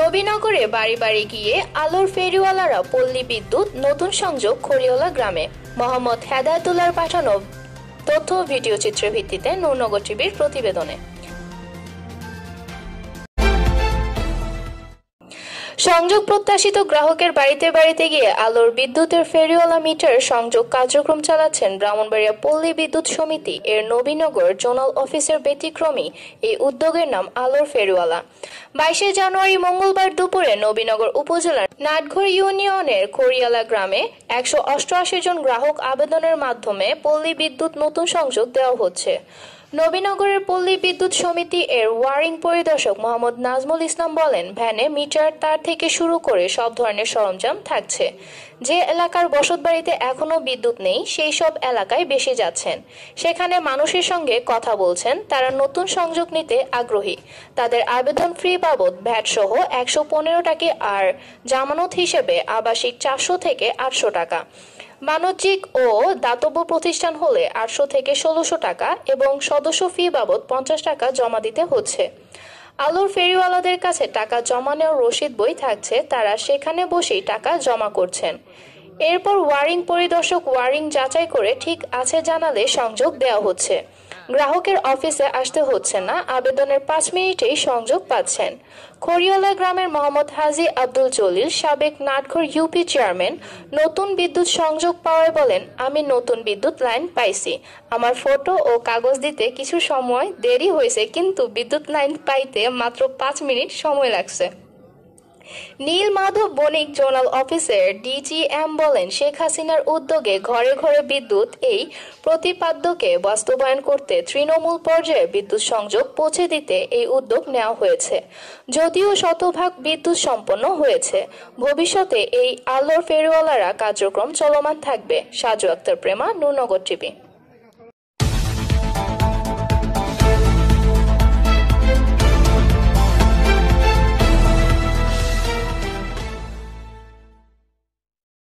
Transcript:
নবীনগরে বাড়ি বাড়ি গিয়ে আলোর ফেরিওয়ালারা পল্লী বিদ্যুৎ নতুন সংযোগ খড়িওলা গ্রামে। মোহাম্মদ হেদায়েতুল্লাহর পাঠানো তথ্য ও ভিডিও চিত্রের ভিত্তিতে নূরনগর টিভির প্রতিবেদনে। সংযোগ প্রত্যাশিত গ্রাহকের বাড়িতে বাড়িতে গিয়ে আলোর বিদ্যুতের ফেরিওয়ালা মিটার সংযোগ কার্যক্রম চালাচ্ছেন ব্রাহ্মণবাড়িয়া পল্লী বিদ্যুৎ সমিতি এর নবীনগর জোনাল অফিসের ব্যতিক্রমী এই উদ্যোগের নাম আলোর ফেরিওয়ালা। 22 জানুয়ারি মঙ্গলবার দুপুরে নবীনগর উপজেলার নাটঘর ইউনিয়নের খড়িয়ালা গ্রামে 188 জন গ্রাহক আবেদনের মাধ্যমে পল্লী বিদ্যুৎ নতুন সংযোগ দেওয়া হচ্ছে। নবীনগরের পল্লী বিদ্যুৎ সমিতি এর ওয়ারিং পরিদর্শক মোহাম্মদ নাজমুল ইসলাম বলেন, ভ্যানে মিটার তার থেকে শুরু করে সব ধরনের সরঞ্জাম থাকছে। যে এলাকার বসতবাড়িতে এখনো বিদ্যুৎ নেই সেই সব এলাকায় বেশি যাচ্ছেন, সেখানে মানুষের সঙ্গে কথা বলছেন, তারা নতুন সংযোগ নিতে আগ্রহী। তাদের আবেদন ফি বাবদ ভ্যাট সহ 115 টাকা আর জামানত হিসেবে আবাসিক 400 থেকে 800 টাকা, বাণিজ্যিক ও দাতব্য প্রতিষ্ঠান হলে 800 থেকে 1600 টাকা এবং সদস্য ফি বাবদ 50 টাকা জমা দিতে হচ্ছে। আলোর ফেরিওয়ালাদের কাছে টাকা জমা নেওয়ার রসিদ বই থাকছে, তারা সেখানে বসেই টাকা জমা করছেন। এরপর ওয়ারিং পরিদর্শক ওয়ারিং যাচাই করে ঠিক আছে জানালে সংযোগ দেওয়া হচ্ছে। গ্রাহকের অফিসে আসতে হচ্ছে না, আবেদনের 5 মিনিটেই সংযোগ পাচ্ছেন। খড়িওলা গ্রামের মোহাম্মদ হাজী আব্দুল জলিল, সাবেক নাটঘর ইউপি চেয়ারম্যান, নতুন বিদ্যুৎ সংযোগ পাওয়ায় বলেন, আমি নতুন বিদ্যুৎ লাইন পাইছি। আমার ফটো ও কাগজ দিতে কিছু সময় দেরি হয়েছে, কিন্তু বিদ্যুৎ লাইন পাইতে মাত্র 5 মিনিট সময় লাগছে। নীল মাধব বণিক জোনাল অফিসের ডিজিএম বলেন, শেখ হাসিনার উদ্যোগে ঘরে ঘরে বিদ্যুৎ এই প্রতিপাদ্যকে বাস্তবায়ন করতে তৃণমূল পর্যায়ে বিদ্যুৎ সংযোগ পৌঁছে দিতে এই উদ্যোগ নেওয়া হয়েছে। যদিও শতভাগ বিদ্যুৎ সম্পন্ন হয়েছে, ভবিষ্যতে এই আলোর ফেরিওয়ালারা কার্যক্রম চলমান থাকবে। সাজু আক্তার প্রেমা, নূরনগর টিভি।